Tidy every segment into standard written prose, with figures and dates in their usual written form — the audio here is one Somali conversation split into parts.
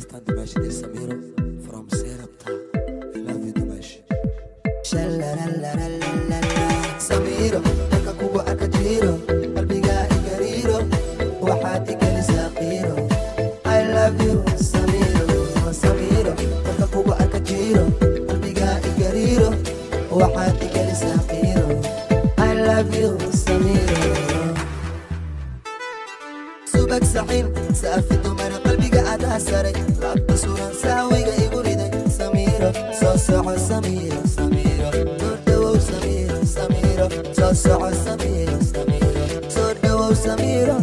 Understand Dimashi de Samiro from Serapta. Love you Dimashi. Samiro, marka kugu arka jiro, qalbiga igariiro, waxaad igali saqiro. I love you Samiro, Samiro, marka kugu arka jiro, qalbiga igariiro, waxaad igali saqiro. I love you Samiro. Subak sahin, saafidu mara qalbiga adaa saray, laabta suran saawiga igu riday. Samiro, soo soco Samiro, Samiro, Tordawow Samiro, Samiro, soo soco Samiro, Samiro, Tordawow Samiro.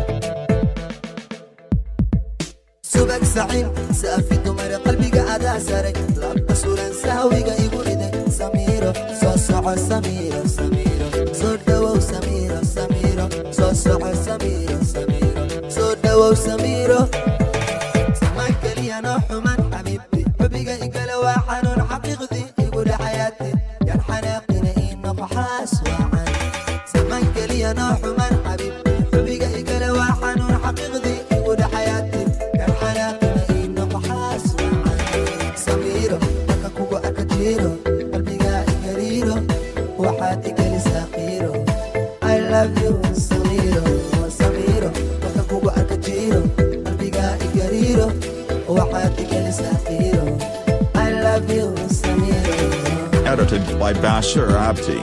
Subak sahin, saafidu mara qalbiga adaa saray, laabta suran saawiga igu riday. Samiro, soo soco Samiro, Samiro, Tordawow Samiro, Samiro, soo soco Samiro, Samiro, Tordawow Samiro. Samaan kaliya noo xuman xabiibti, xubiga igala waa xanuun xaqiiqdii igu dha xayaatay, yaan xanaaqina ii noqo xaas waacan. Samaan kaliya noo xuman xabiibti, xubiga igala waa xanuun xaqiiqdii igu dha xayaatay, yaan xanaaqina ii noqo xaas waacan. Samiro, marka kugu arka jiro, qalbiga igariiro, waxaad igali saqiro. I love you Samiro, Samiro, marka kugu arka jiro, qalbiga igariiro, waxaad igali saqiro. I love you Samiro. Edited by Bashir Abdi.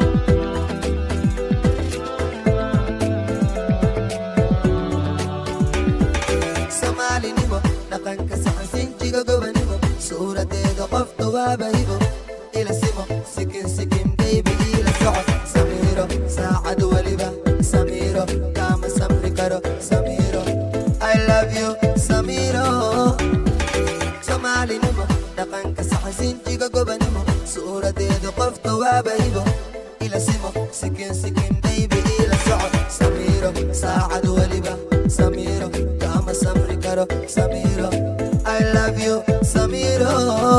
Soomaalinimo, dhaqanka saxansiintiga gobanimo, suuradeeda qofta waaba hibo. Ila simo, sikin sikin baby ila soco. Samiro, saacad waliba. Samiro, kama samri karo. Samiro, I love you Samiro. Soomaalinimo, dhaqanka saxansiintiga gobanimo, suuradeeda qofta waaba hibo. Ila simo, sikin sikin baby ila soco. Samiro, saacad waliba. Samiro, kama samri karo. Samiro, I love you Samiro.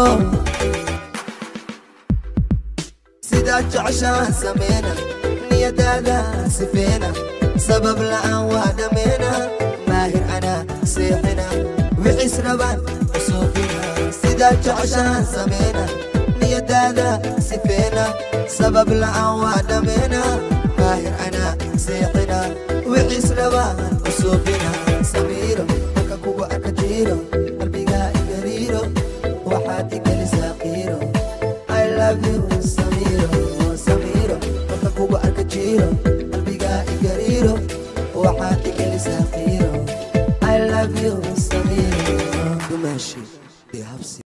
Sidaad jeceshaan sameena, niyadaada sifeena, sabab la'aan waa dhameena. Maahir anaa seexina, wixiis rabaan usuufina. Sidaad jeceshaan sameena, niyadaada sifeena, sabab la'aan waa dhameena. Maahir anaa seexina, wixiis rabaan usuufina. Samiro, marka kugu arka jiro, qalbiga igariiro, waxaad igali saqiro. I love you Samiro, Samiro, marka kugu arka jiro, qalbiga igariiro, waxaad igali saqiro. I love you Samiro. Dimashi,